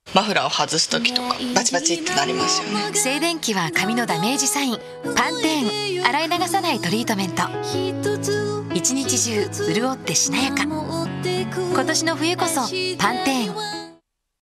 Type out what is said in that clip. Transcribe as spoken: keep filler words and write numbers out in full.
マフラーを外す時とかバチバチってなりますよね。 静電気は髪のダメージサイン。パンテーン洗い流さないトリートメント。一日中潤ってしなやか。今年の冬こそパンテーン。